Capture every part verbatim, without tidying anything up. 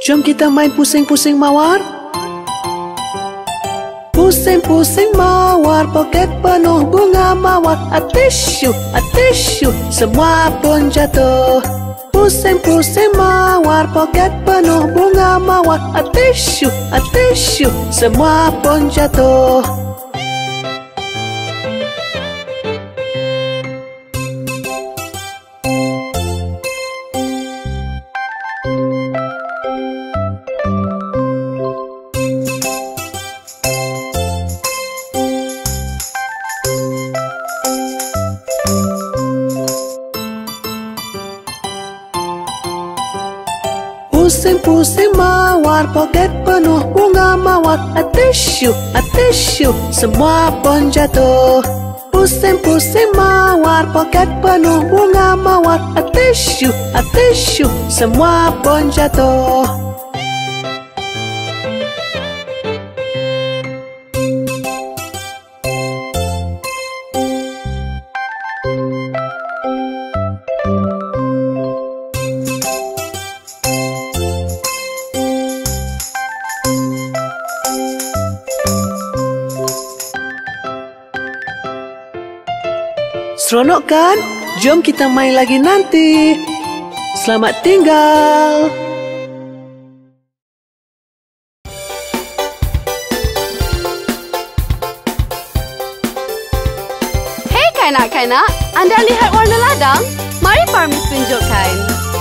Jom kita main pusing-pusing mawar. Pusing-pusing mawar, poket penuh bunga mawar. Atisyu, atisyu, semua pun jatuh. Pusing-pusing mawar, poket penuh bunga mawar. Atisyu, atisyu, semua pun jatuh. Pusing-pusing mawar, poket penuh bunga mawar. Atisyu, atisyu, semua pun jatuh. Pusing-pusing mawar, poket penuh bunga mawar. Atisyu, atisyu, semua pun jatuh. Seronok kan? Jom kita main lagi nanti. Selamat tinggal. Hei kanak-kanak, anda lihat warna ladang? Mari Parmi tunjukkan.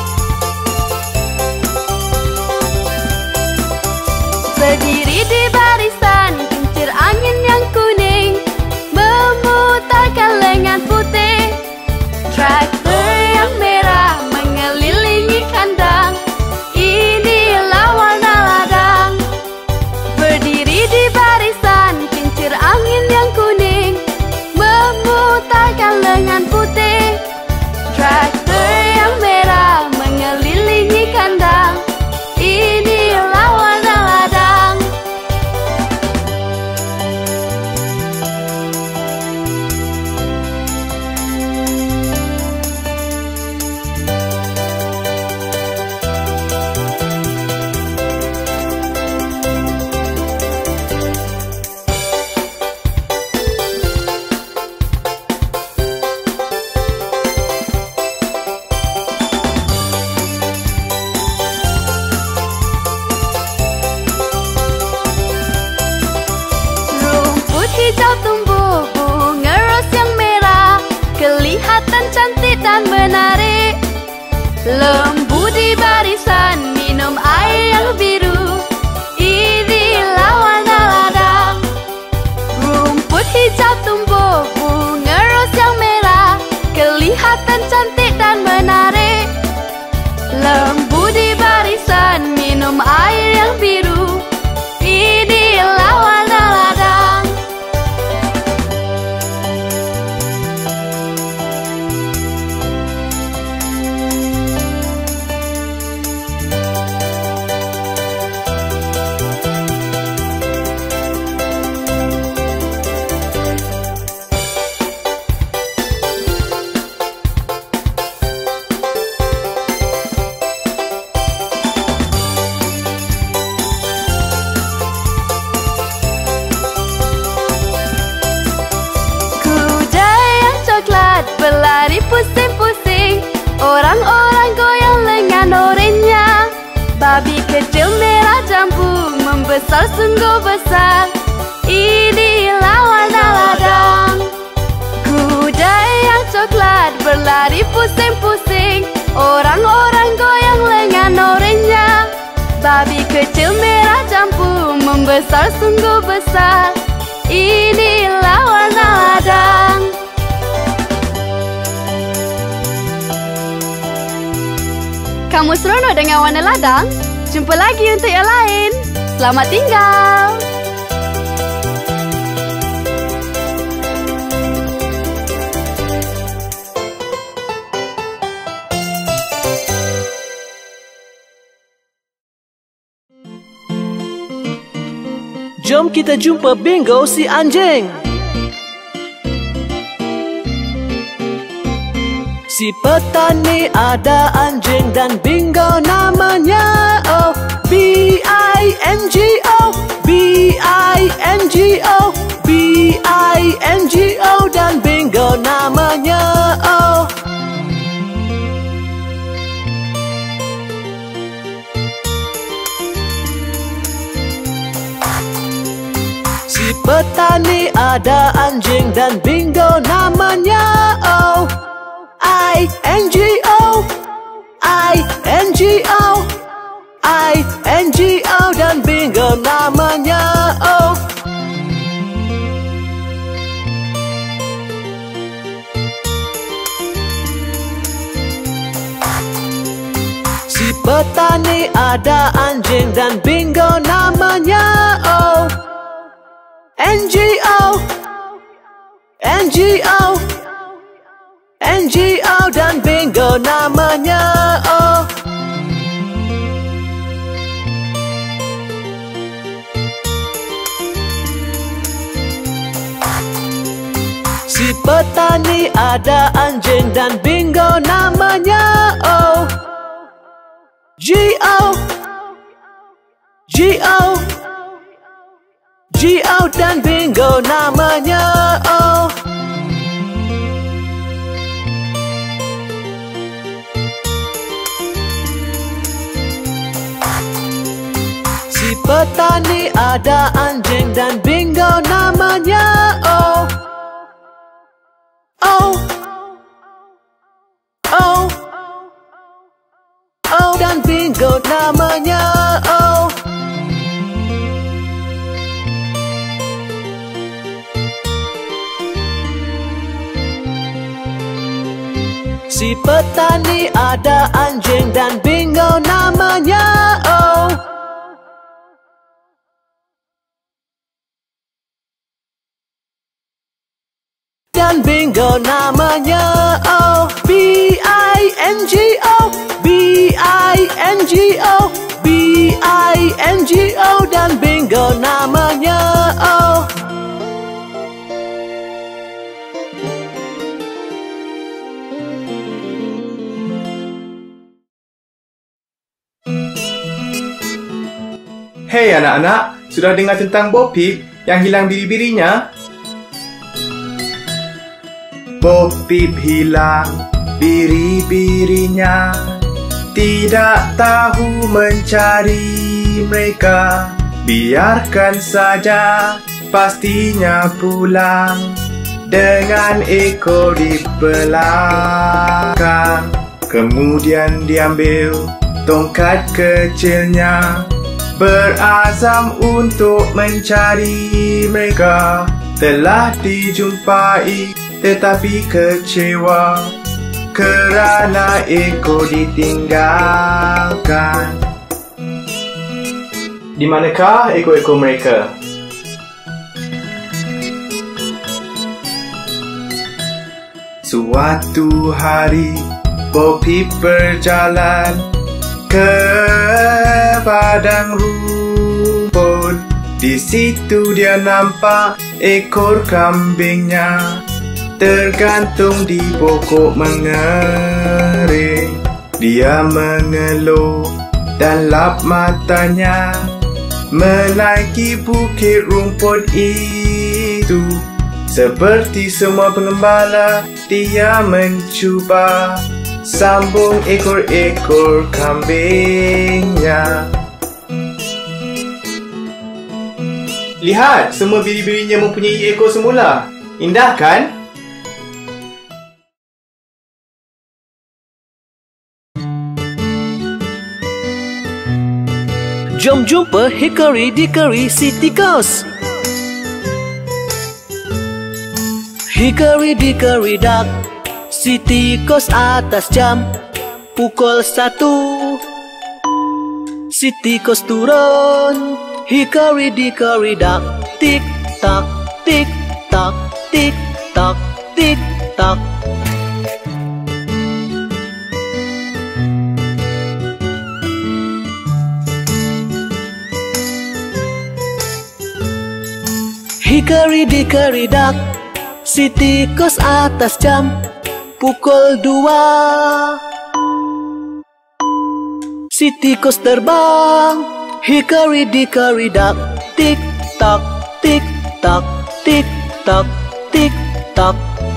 Berdiri di barisan, kincir angin yang kuning memutarkan lengan putih. Traktor yang merah mengelilingi kandang. Inilah warna ladang. Berdiri di barisan, kincir angin yang kuning memutarkan lengan putih. Traktor yang merah mengelilingi kandang. Inilah warna ladang. Hijau tumbuh bunga ros yang merah, kelihatan cantik dan menarik. Lembu di barisan minum air yang biru. Inilah warna ladang. Rumput hijau tumbuh bunga ros yang merah, kelihatan cantik dan menarik. Lembu di barisan minum air yang biru. Inilah warna ladang. Berlari pusing-pusing, orang-orang goyang lengan oranye. Babi kecil merah jambu membesar sungguh besar. Inilah warna ladang. Kuda yang coklat berlari pusing-pusing, orang-orang goyang lengan oranye. Babi kecil merah jambu membesar sungguh besar. Inilah warna ladang. Kamu seronok dengan warna ladang? Jumpa lagi untuk yang lain. Selamat tinggal. Jom kita jumpa Bingo si anjing. Si petani ada anjing dan Bingo namanya. Oh, Bingo. I N G O, B I N G O, B I N G O, dan bingo namanya oh. Si petani ada anjing dan bingo namanya oh. I N G O, I N G O, I N G O, dan bingo namanya oh. Si petani ada anjing dan bingo namanya oh. N G O, N G O, N G O, dan bingo namanya oh. Si petani ada anjing dan bingo namanya oh. G O, G O, G O, dan bingo namanya oh. Si petani ada anjing dan bingo namanya oh. Oh, oh, oh, dan bingo namanya oh. Si petani ada anjing dan bingo namanya oh. Dan bingo namanya oh. B I N G O, B I N G O, B I N G O, dan bingo namanya oh. Hei anak-anak, sudah dengar tentang Bo Peep yang hilang biri-birinya? Bo Peep hilang biri-birinya, tidak tahu mencari mereka. Biarkan saja, pastinya pulang dengan ekor di belakang. Kemudian diambil tongkat kecilnya, berazam untuk mencari mereka. Telah dijumpai tetapi kecewa kerana ekor ditinggalkan. Di manakah ekor-ekor mereka? Suatu hari Bo Peep berjalan ke padang rumput. Di situ dia nampak ekor kambingnya tergantung di pokok mengering. Dia mengeluh dan lap matanya menaiki bukit rumput itu. Seperti semua pengembala, dia mencuba sambung ekor-ekor kambingnya. Lihat, semua biri-birinya mempunyai ekor semula. Indah kan? Jom jumpa Hickory Dickory si tikus. Hickory Dickory Dock, si tikus atas jam pukul satu. Si tikus turun, Hickory Dickory Dock, tik tak tik tak tik tak tik tak. Hickory Dickory Dock, si tikus atas jam pukul dua. Si tikus terbang, hickory dickory dock. Tick tock, tick tock, tick tock, tick tock.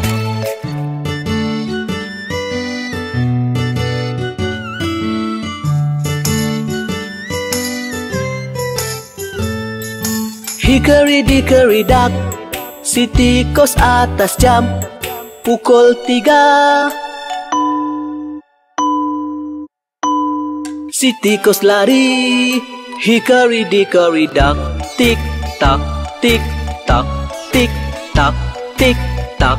Hickory dickory dock, si tikus atas jam pukul tiga. Si tikus lari, hickory dickory dock. Tick tock, tick tock, tick tock, tick tock.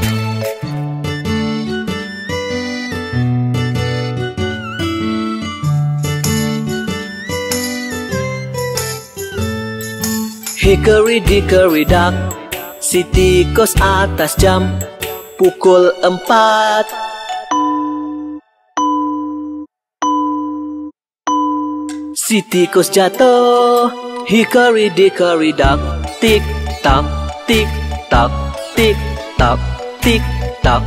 Hickory dickory dock, si tikus atas jam pukul empat. Si tikus jatuh, hickory dickory dock. Tick tock, tick tock, tick tock, tick tock.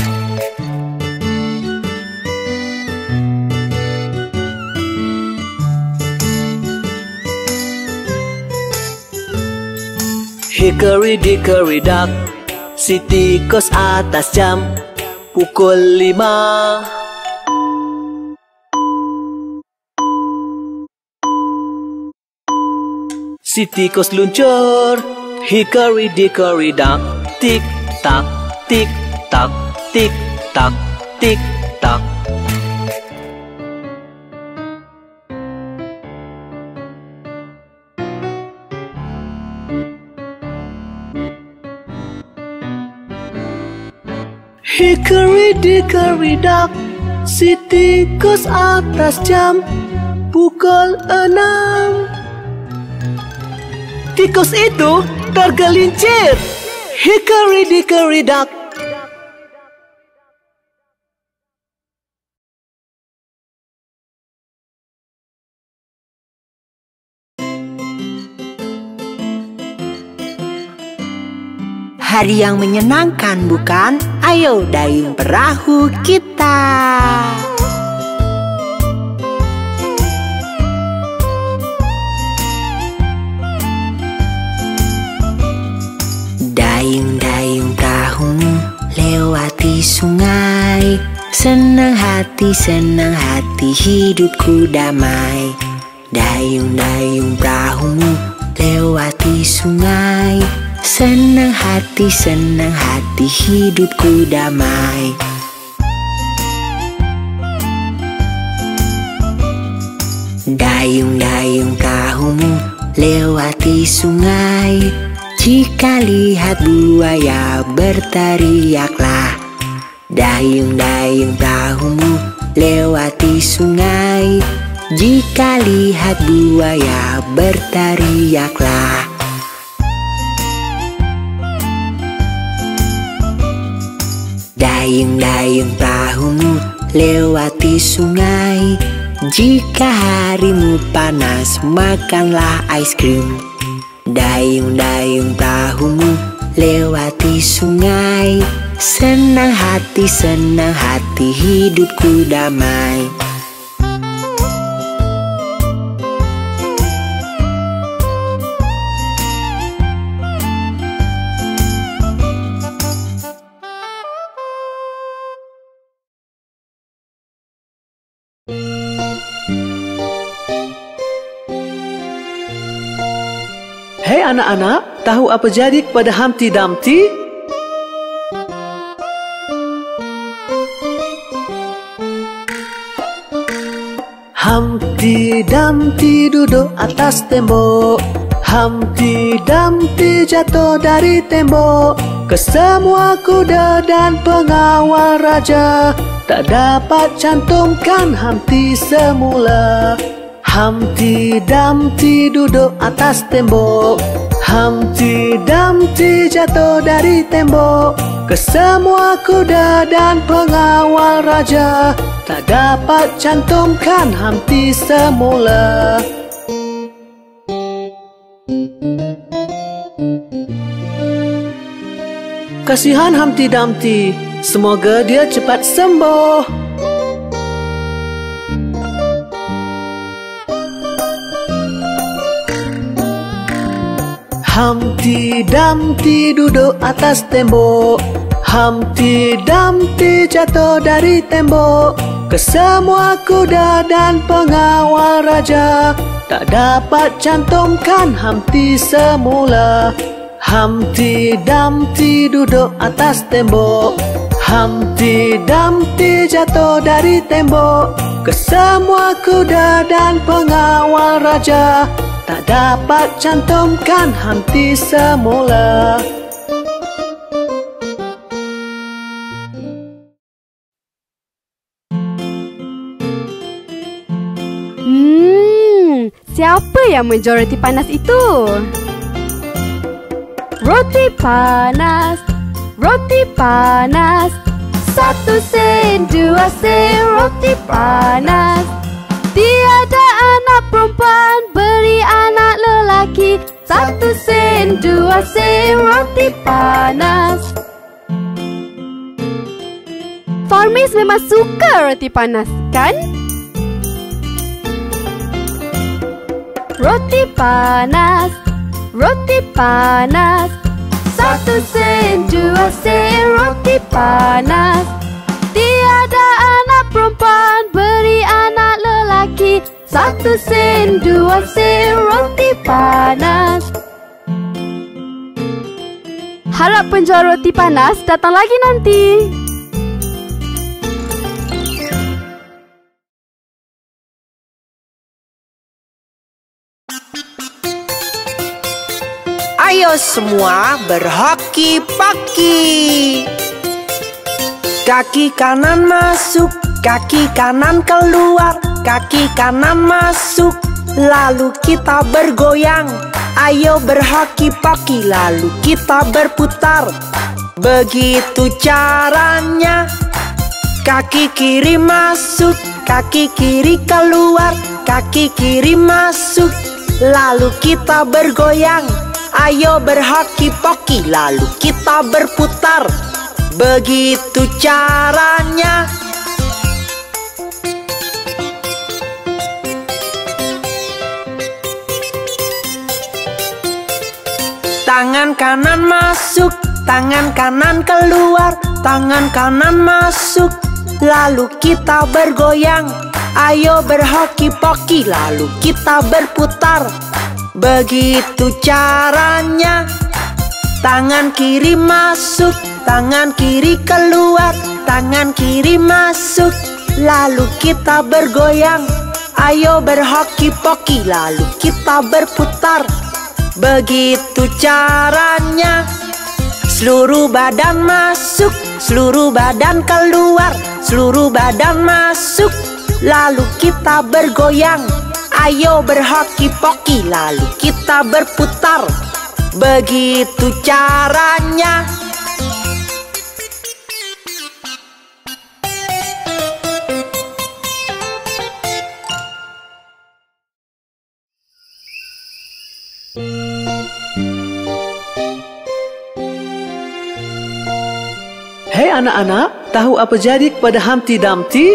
Hickory dickory dock, si tikus atas jam pukul lima. Si tikus luncur, hickory dickory dock. Tick tock, tick tock, tick tock, tick tock. Hickory dickory dock, si tikus atas jam pukul enam. Tikus itu tergelincir. Hickory dickory dock. Hari yang menyenangkan, bukan? Ayo dayung perahu kita. Dayung-dayung perahumu lewati sungai. Senang hati, senang hati, hidupku damai. Dayung-dayung perahumu lewati sungai. Senang hati, senang hati, hidupku damai. Dayung-dayung perahumu lewati sungai. Jika lihat buaya berteriaklah. Dayung-dayung perahumu lewati sungai. Jika lihat buaya berteriaklah. Dayung-dayung perahumu lewati sungai. Jika harimu panas, makanlah es krim. Dayung-dayung perahumu lewati sungai. Senang hati, senang hati, hidupku damai. Hei anak-anak, tahu apa jadi kepada Humpty Dumpty? Humpty Dumpty duduk atas tembok. Humpty Dumpty jatuh dari tembok. Kesemua kuda dan pengawal raja tak dapat cantumkan Humpty semula. Humpty Dumpty duduk atas tembok. Humpty Dumpty jatuh dari tembok. Kesemua kuda dan pengawal raja tak dapat cantumkan Humpty semula. Kasihan Humpty Dumpty, semoga dia cepat sembuh. Humpty Dumpty duduk atas tembok. Humpty Dumpty jatuh dari tembok. Kesemua kuda dan pengawal raja tak dapat cantumkan Humpty semula. Humpty Dumpty duduk atas tembok. Humpty Dumpty jatuh dari tembok. Kesemua kuda dan pengawal raja tak dapat cantumkan Humpty semula. Hmm, siapa yang menjual roti panas itu? Roti panas, roti panas, satu sen, dua sen, roti panas. Tiada anak perempuan beri anak lelaki, satu sen, dua sen, roti panas. Farmis memang suka roti panas, kan? Roti panas, roti panas, satu sen, dua sen, roti panas. Tiada anak perempuan beri anak lelaki, satu sen, dua sen, roti panas. Harap penjual roti panas datang lagi nanti. Ayo semua berhoki-poki. Kaki kanan masuk, kaki kanan keluar, kaki kanan masuk, lalu kita bergoyang. Ayo berhoki-poki, lalu kita berputar. Begitu caranya. Kaki kiri masuk, kaki kiri keluar, kaki kiri masuk, lalu kita bergoyang. Ayo berhoki-poki, lalu kita berputar. Begitu caranya. Tangan kanan masuk, tangan kanan keluar, tangan kanan masuk, lalu kita bergoyang. Ayo berhoki-poki, lalu kita berputar. Begitu caranya. Tangan kiri masuk, tangan kiri keluar, tangan kiri masuk, lalu kita bergoyang. Ayo berhoki-poki, lalu kita berputar. Begitu caranya. Seluruh badan masuk, seluruh badan keluar, seluruh badan masuk, lalu kita bergoyang. Ayo berhoki-poki, lalu kita berputar. Begitu caranya. Hei anak-anak, tahu apa jadi kepada Humpty Dumpty?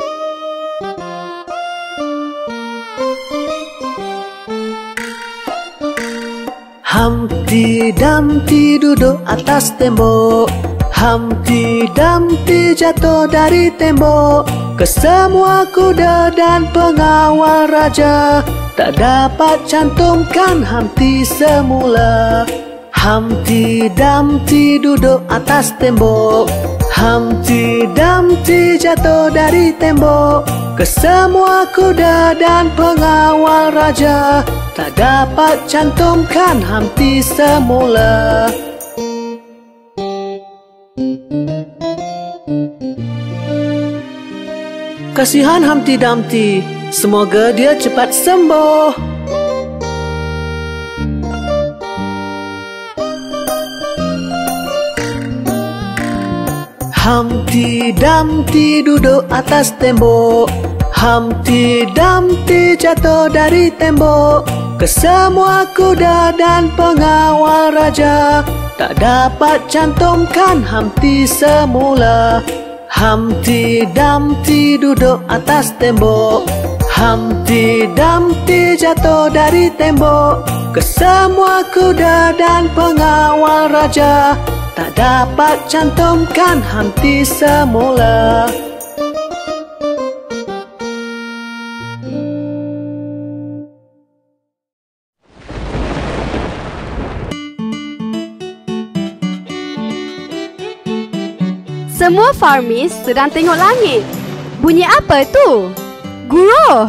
Humpty Dumpty duduk atas tembok. Humpty Dumpty jatuh dari tembok. Kesemua kuda dan pengawal raja tak dapat cantumkan Humpty semula. Humpty Dumpty duduk atas tembok. Humpty Dumpty jatuh dari tembok. Kesemua kuda dan pengawal raja tak dapat cantumkan Humpty semula. Kasihan Humpty Dumpty, semoga dia cepat sembuh. Humpty Dumpty duduk atas tembok. Humpty Dumpty jatuh dari tembok. Kesemua kuda dan pengawal raja tak dapat cantumkan Humpty semula. Humpty Dumpty duduk atas tembok. Humpty Dumpty jatuh dari tembok. Kesemua kuda dan pengawal raja tak dapat cantumkan henti semula. Semua farmis sedang tengok langit. Bunyi apa tu? Guru!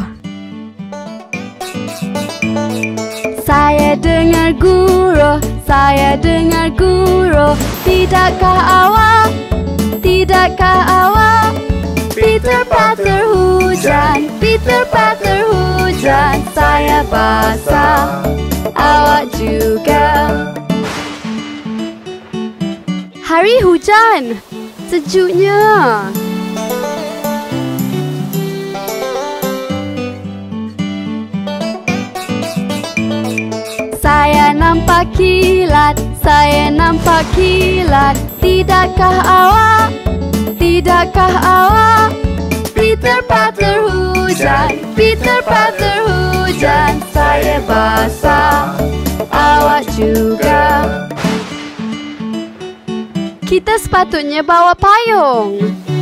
Saya dengar guru, saya dengar guru. Tidakkah awak, tidakkah awak? Peter Patter hujan, Peter Patter hujan. Saya basah, awak juga. Hari hujan, sejuknya. Saya nampak kilat, saya nampak kilat. Tidakkah awak, tidakkah awak? Peter Patter hujan, Peter Patter hujan. Saya basah, awak juga. Kita sepatutnya bawa payung.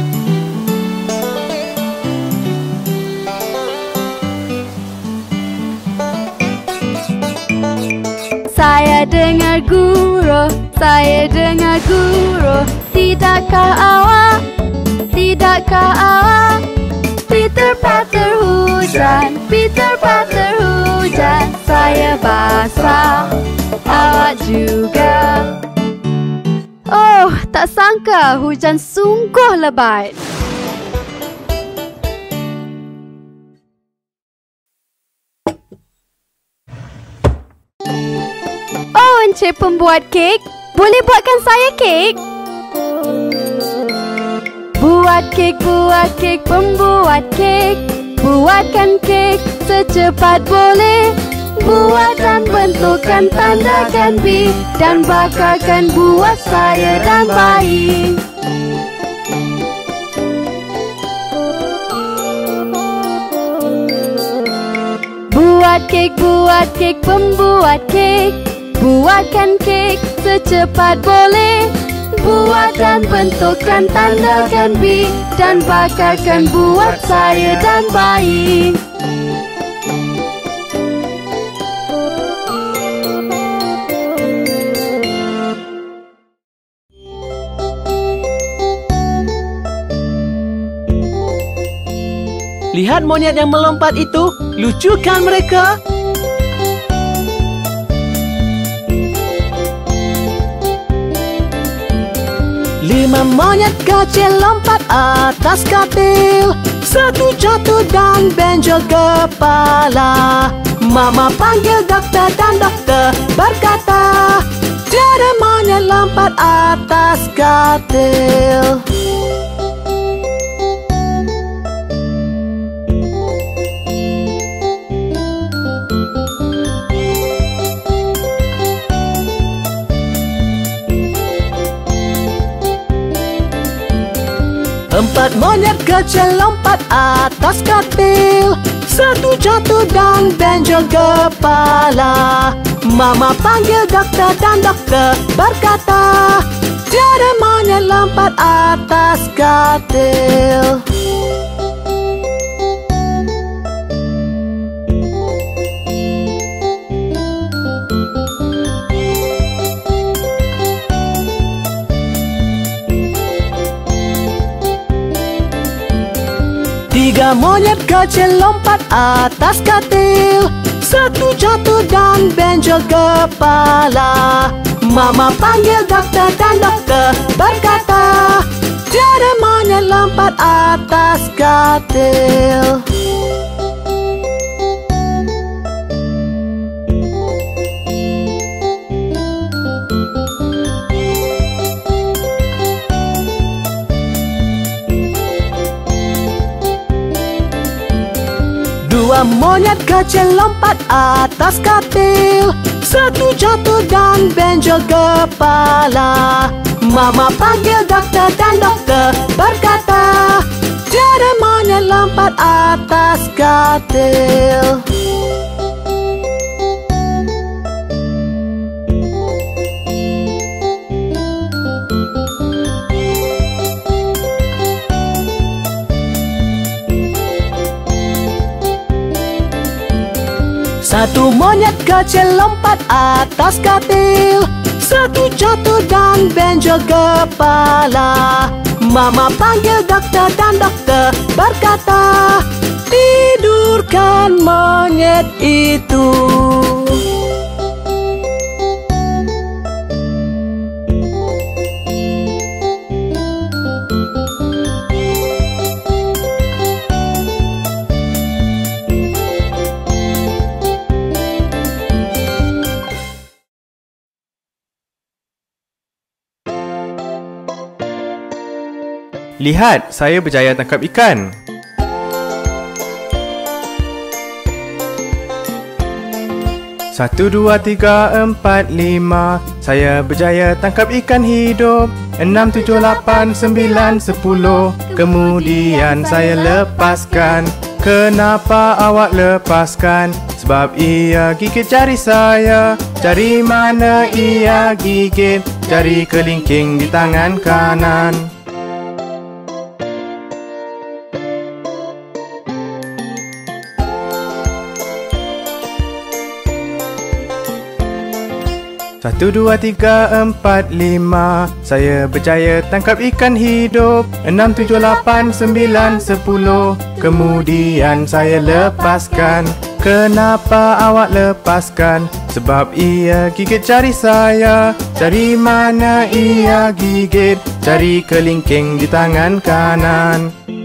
Saya dengar guru, saya dengar guru. Tidakkah awak, tidakkah awak? Peter Patter hujan, Peter Patter hujan. Saya basah, awak juga. Oh, tak sangka hujan sungguh lebat. Oh, Encik pembuat kek, boleh buatkan saya kek? Buat kek, buat kek, pembuat kek. Buatkan kek secepat boleh. Buat dan bentukkan, tandakan B dan bakarkan buat saya dan bayi. Buat kek, buat kek, pembuat kek. Buatkan kek secepat boleh. Buat dan bentukkan, tandakan B dan bakarkan buat saya dan bayi. Lihat monyet yang melompat itu, lucu kan mereka? Lima monyet kecil lompat atas katil. Satu jatuh dan benjol kepala. Mama panggil dokter dan dokter berkata, tiada monyet lompat atas katil. Empat monyet kecil lompat atas katil. Satu jatuh dan benjol kepala. Mama panggil dokter dan dokter berkata, tiada monyet lompat atas katil. Tiga monyet kecil lompat atas katil. Satu jatuh dan benjol kepala. Mama panggil dokter dan dokter berkata, tiada monyet lompat atas katil. Dua monyet kecil lompat atas katil. Satu jatuh dan benjol kepala. Mama panggil dokter dan dokter berkata, tiada monyet lompat atas katil. Satu monyet kecil lompat atas katil, satu jatuh dan benjol kepala. Mama panggil dokter dan dokter berkata, tidurkan monyet itu. Lihat, saya berjaya tangkap ikan. Satu, dua, tiga, empat, lima. Saya berjaya tangkap ikan hidup. Enam, tujuh, lapan, sembilan, sepuluh. Kemudian saya lepaskan. Kenapa awak lepaskan? Sebab ia gigit jari saya. Jari mana ia gigit? Jari kelingking di tangan kanan. Satu, dua, tiga, empat, lima. Saya berjaya tangkap ikan hidup. Enam, tujuh, lapan, sembilan, sepuluh. Kemudian saya lepaskan. Kenapa awak lepaskan? Sebab ia gigit jari saya. Jari mana ia gigit? Jari kelingking di tangan kanan.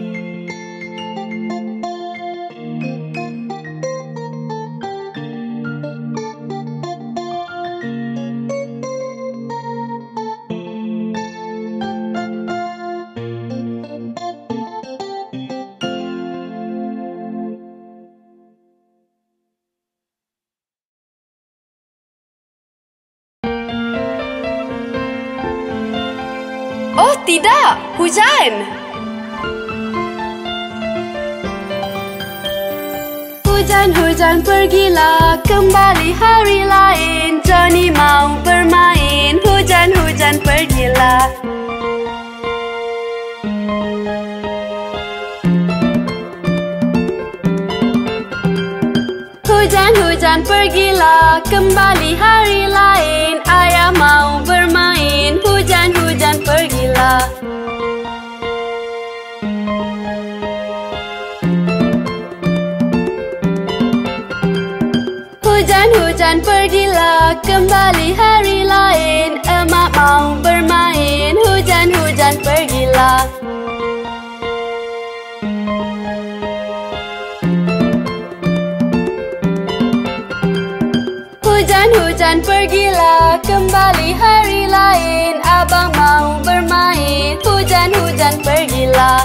Oh tidak, hujan! Hujan-hujan pergilah, kembali hari lain. Johnny mau bermain, hujan-hujan pergilah. Hujan-hujan pergilah, kembali hari lain. Ayah mau bermain, hujan-hujan pergilah. Hujan-hujan pergilah, kembali hari lain. Emak mau bermain, hujan-hujan pergilah. Hujan-hujan pergilah, kembali hari lain. Abang mau bermain, hujan-hujan pergilah.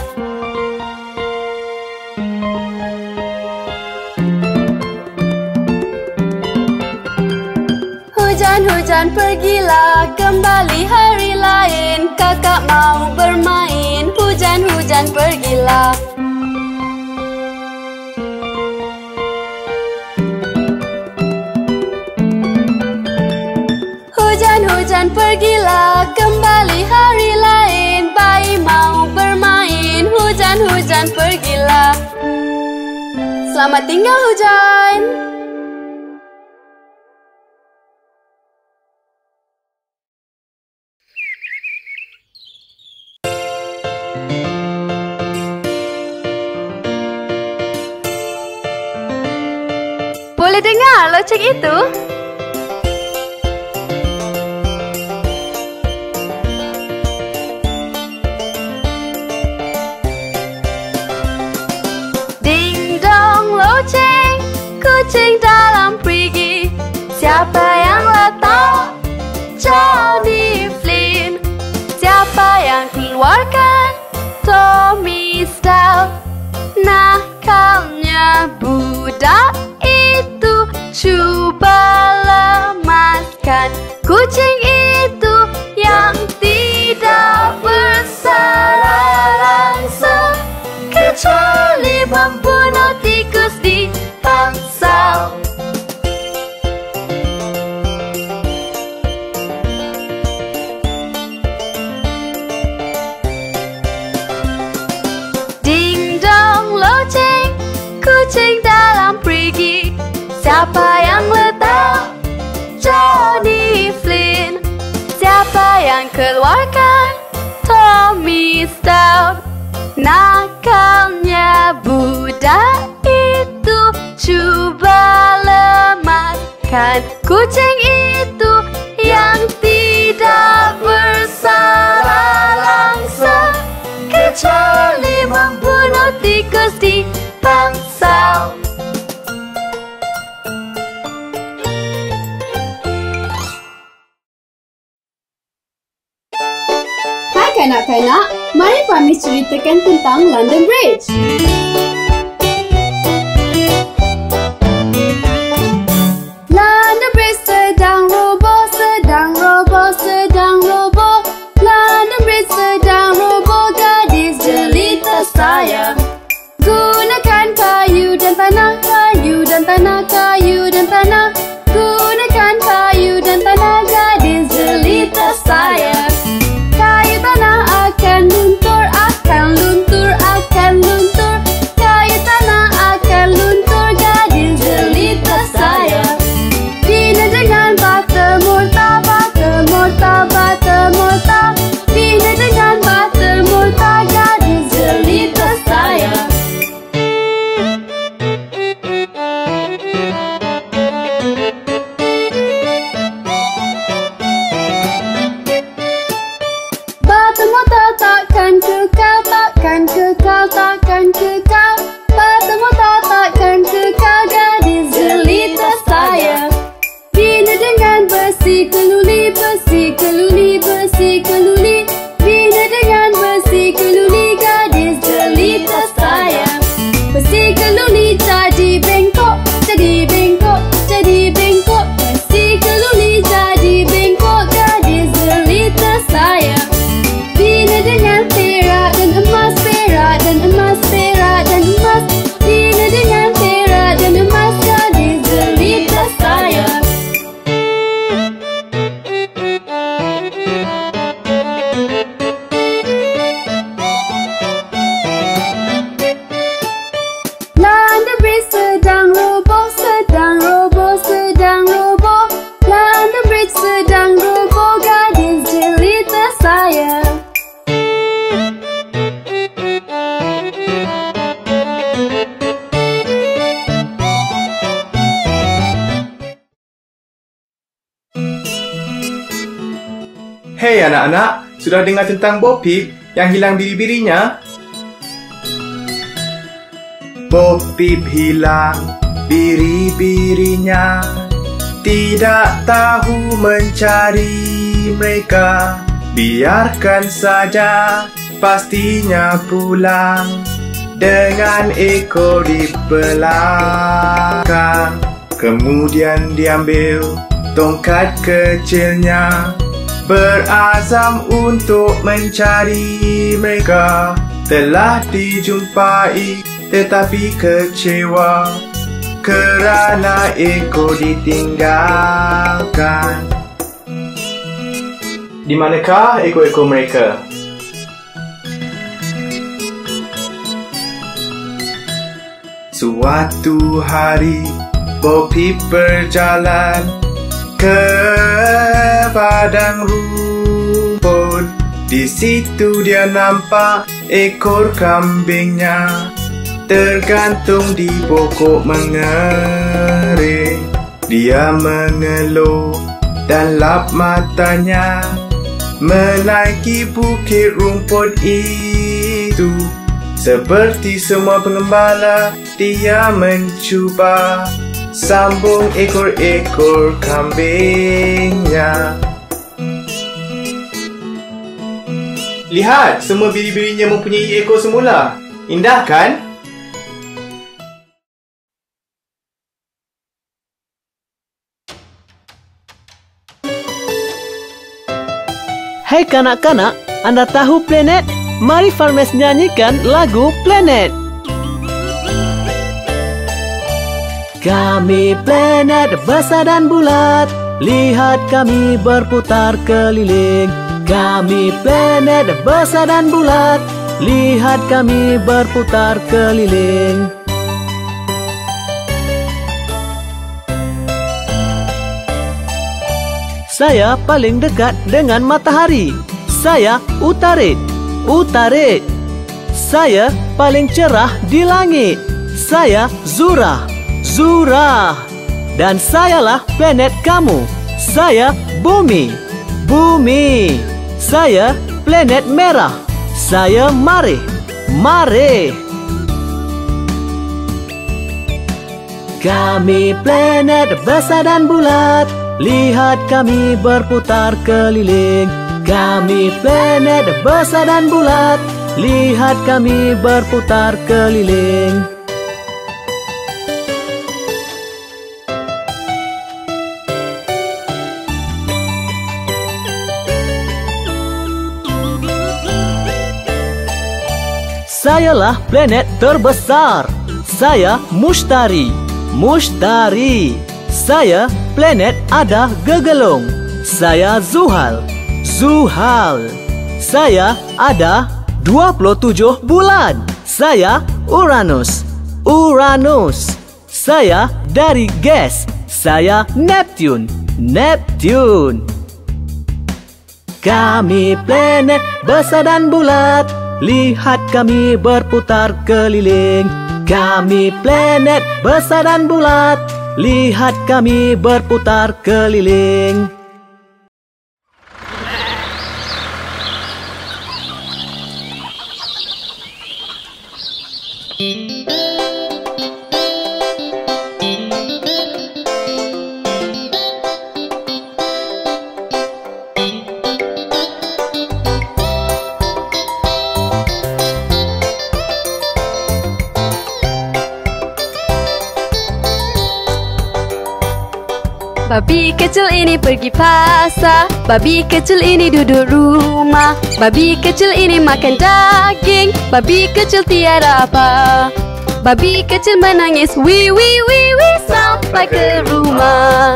Hujan-hujan pergilah, kembali hari lain. Kakak mau bermain, hujan-hujan pergilah. Hujan-hujan pergilah, kembali hari lain. Bayi mau bermain, hujan-hujan pergilah. Selamat tinggal hujan. Boleh dengar loceng itu? Ding dong loceng, kucing dalam perigi. Siapa yang letak? Johnny Flynn. Siapa yang keluarkan? Tommy Style. Nakalnya budak itu, cuba lemaskan kucing itu yang tidak bersalah langsung, kecuali membunuh tikus di pangsal. Ding dong loceng, kucing dalam perigi. Siapa yang letak? Johnny Flynn. Siapa yang keluarkan? Tommy Stout. Nakalnya budak itu, cuba lemahkan kucing itu yang tidak bersalah langsung, kecuali membunuh tikus di bangsal. Hai kanak-kanak, mari kami ceritakan tentang London Bridge. London Bridge sedang roboh, sedang roboh, sedang roboh. London Bridge sedang roboh, gadis jelita saya. Gunakan kayu dan tanah, kayu dan tanah, kayu dan tanah. Gunakan kayu dan tanah, gadis jelita saya. Kayu tanah akan luntur, akan luntur, akan luntur. Kayu tanah akan luntur, gadis jelita saya. Bina dengan bata morta, bata morta, bata morta. Bina dengan bata morta, gadis jelita saya. Bata morta takkan kekal, takkan kekal, takkan kekal. Bata morta takkan kekal, gadis jelita saya. Bina dengan besi keluli, besi keluli, besi keluli. Bina dengan besi keluli, gadis jelita saya. Besi keluli jadi bengkok, jadi bengkok, jadi bengkok. Besi keluli jadi bengkok, gadis jelita saya. Bina dengan perak dan emas, perak dan emas, perak dan emas. Bina dengan perak dan emas, gadis jelita saya. London Bridge sedang roboh, sedang roboh, sedang roboh. London Bridge sedang roboh, gadis jelita saya. Hei anak-anak, sudah dengar tentang Bo Peep yang hilang biri-birinya? Bo Peep hilang biri-birinya, tidak tahu mencari mereka. Biarkan saja, pastinya pulang dengan ekor di belakang. Kemudian diambil tongkat kecilnya, berazam untuk mencari mereka. Telah dijumpai tetapi kecewa kerana ekor ditinggalkan. Di manakah ekor-ekor mereka? Suatu hari Bo Peep berjalan ke padang rumput. Di situ dia nampak ekor kambingnya tergantung di pokok mengering. Dia mengeluh dan lap matanya menaiki bukit rumput itu. Seperti semua pengembala, dia mencuba sambung ekor-ekor kambingnya. Lihat, semua biri-birinya mempunyai ekor semula. Indah kan? Hei kanak-kanak, anda tahu planet? Mari Farmes nyanyikan lagu Planet. Kami planet besar dan bulat, lihat kami berputar keliling. Kami planet besar dan bulat, lihat kami berputar keliling. Saya paling dekat dengan matahari. Saya Utarit. Utarit. Saya paling cerah di langit. Saya Zura. Zura. Dan sayalah planet kamu. Saya Bumi. Bumi. Saya planet merah. Saya Mare. Mare. Kami planet besar dan bulat. Lihat kami berputar keliling. Kami planet besar dan bulat. Lihat kami berputar keliling. Sayalah planet terbesar. Saya Mushtari. Mushtari. Saya planet ada gegelung. Saya Zuhal. Zuhal. Saya ada dua puluh tujuh bulan. Saya Uranus. Uranus. Saya dari gas. Saya Neptune. Neptune. Kami planet besar dan bulat. Lihat kami berputar keliling. Kami planet besar dan bulat. Lihat kami berputar keliling. Babi kecil ini pergi pasar. Babi kecil ini duduk rumah. Babi kecil ini makan daging. Babi kecil tiada apa. Babi kecil menangis wii wii wii wii sampai ke rumah.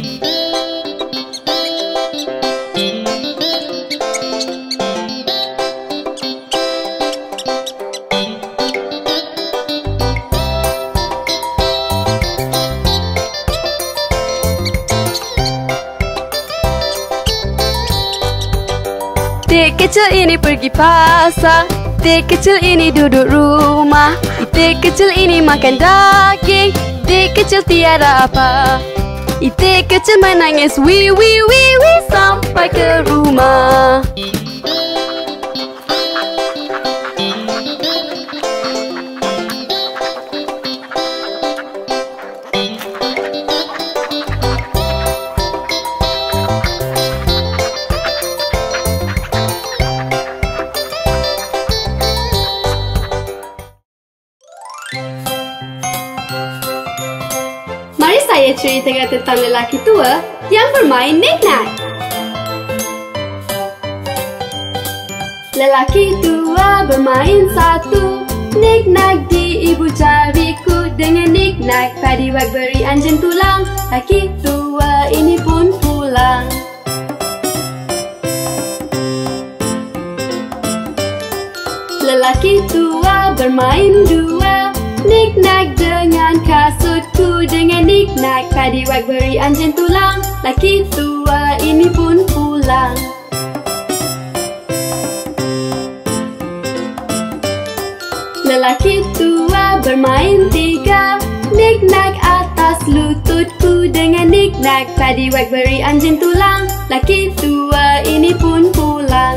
Itik kecil ini pergi pasar. Itik kecil ini duduk rumah. Itik kecil ini makan daging. Itik kecil tiada apa. Itik kecil menangis wii wii wii wii sampai ke rumah. Mari saya ceritakan tentang lelaki tua yang bermain niknak. Lelaki tua bermain satu niknak di ibu jariku. Dengan niknak paddywhack beri anjing tulang. Lelaki tua ini pun pulang. Lelaki tua bermain dua niknak dengan kasutku. Dengan niknak paddywhack beri anjing tulang. Lelaki tua ini pun pulang. Lelaki tua bermain tiga niknak atas lututku. Dengan niknak paddywhack beri anjing tulang. Lelaki tua ini pun pulang.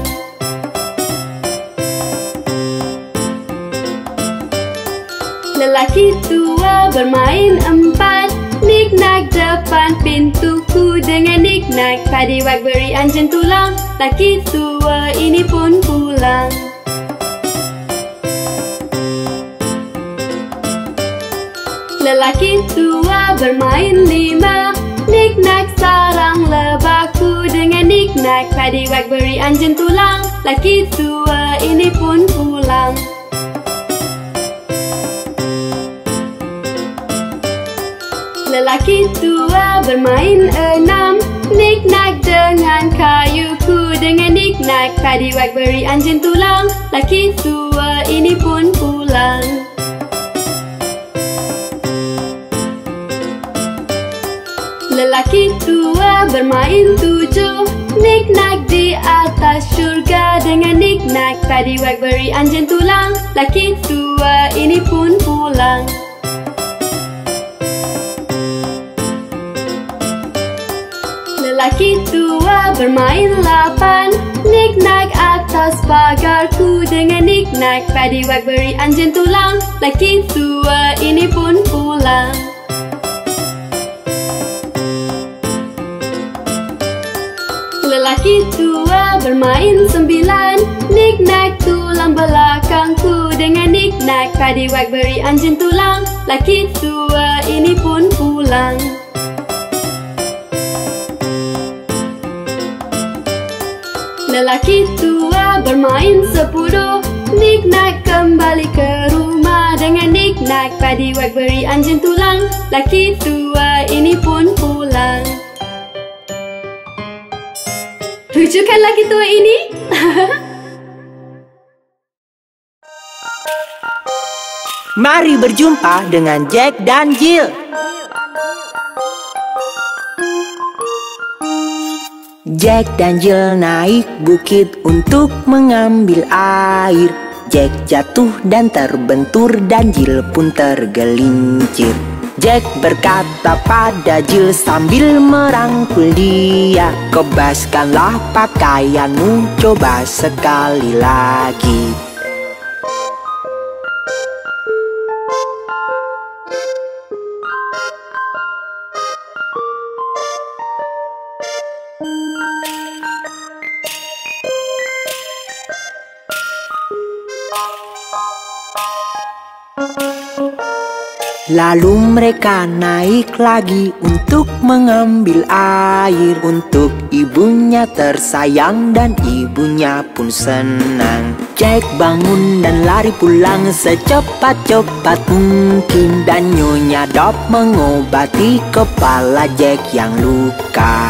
Lelaki tua bermain empat niknak depan pintuku. Dengan niknak paddywhack beri anjing tulang. Lelaki tua ini pun pulang. Lelaki tua bermain lima niknak sarang lebahku. Dengan niknak paddywhack beri anjing tulang. Lelaki tua ini pun pulang. Lelaki tua bermain enam niknak dengan kayuku. Dengan niknak paddywhack beri anjing tulang. Lelaki tua ini pun pulang. Lelaki tua bermain tujuh niknak di atas surga dengan niknak tadi wag beri anjing tulang. Laki tua ini pun pulang. Lelaki tua bermain lapan niknak atas pagarku dengan niknak tadi wag beri anjing tulang. Laki tua ini pun pulang. Lelaki tua bermain sembilan niknak tulang belakangku dengan niknak tadi wag beri anjing tulang. Laki tua ini pun pulang. Lelaki tua bermain sepuluh niknak kembali ke rumah dengan niknak tadi wag beri anjing tulang. Laki tua ini pun pulang. Lucu kan laki tua ini? Mari berjumpa dengan Jack dan Jill. Jack dan Jill naik bukit untuk mengambil air. Jack jatuh dan terbentur dan Jill pun tergelincir. Jack berkata pada Jill sambil merangkul dia, "Kebaskanlah pakaianmu, coba sekali lagi." Lalu mereka naik lagi untuk mengambil air untuk ibunya tersayang dan ibunya pun senang. Jack bangun dan lari pulang secepat-cepat mungkin, dan Nyonya Dop mengobati kepala Jack yang luka.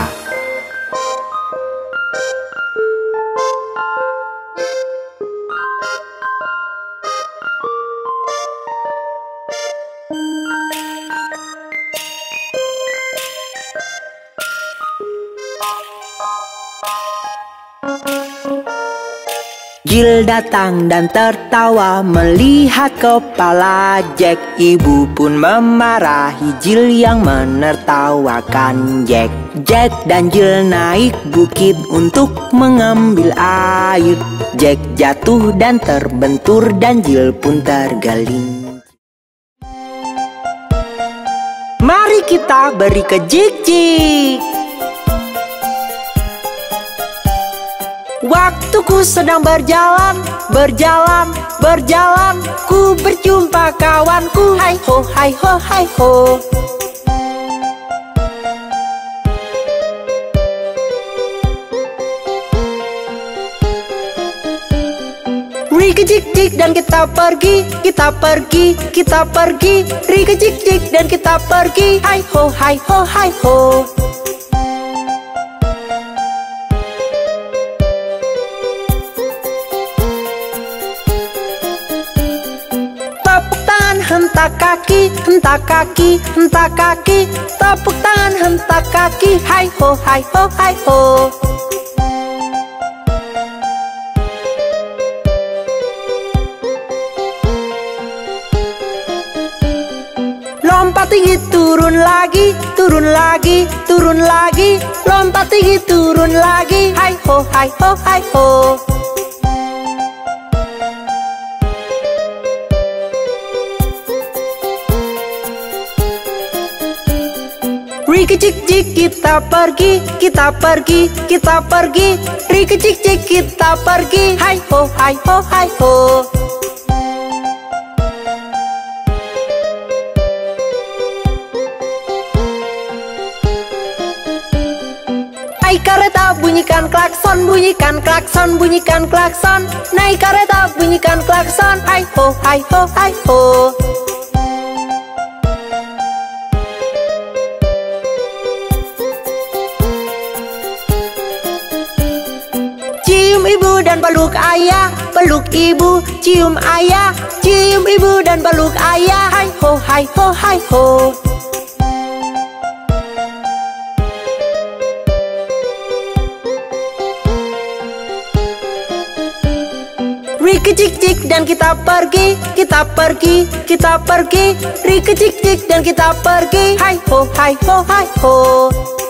Jill datang dan tertawa melihat kepala Jack. Ibu pun memarahi Jill yang menertawakan Jack. Jack dan Jill naik bukit untuk mengambil air. Jack jatuh dan terbentur dan Jill pun tergelincir. Mari kita beri ke Jik-Jik. Waktuku sedang berjalan, berjalan, berjalan. Ku berjumpa kawanku, hai ho, hai ho, hai ho. Rika Jik-Jik dan kita pergi, kita pergi, kita pergi. Rika Jik-Jik dan kita pergi, hai ho, hai ho, hai ho. Hentak kaki, hentak kaki, hentak kaki. Tepuk tangan, hentak kaki. Hai ho, hai ho, hai ho. Lompat tinggi, turun lagi, turun lagi, turun lagi. Lompat tinggi, turun lagi. Hai ho, hai ho, hai ho. Rika Jik-Jik kita pergi, kita pergi, kita pergi. Rika Jik-Jik kita pergi, hai ho, hai ho, hai ho. Naik kereta bunyikan klakson, bunyikan klakson, bunyikan klakson. Naik kereta bunyikan klakson, hai ho, hai ho, hai ho. Cium ibu dan peluk ayah, peluk ibu, cium ayah. Cium ibu dan peluk ayah, hai ho, hai ho, hai ho. Rika cik cik dan kita pergi, kita pergi, kita pergi. Rika cik cik dan kita pergi. Hai ho, hai ho, hai ho.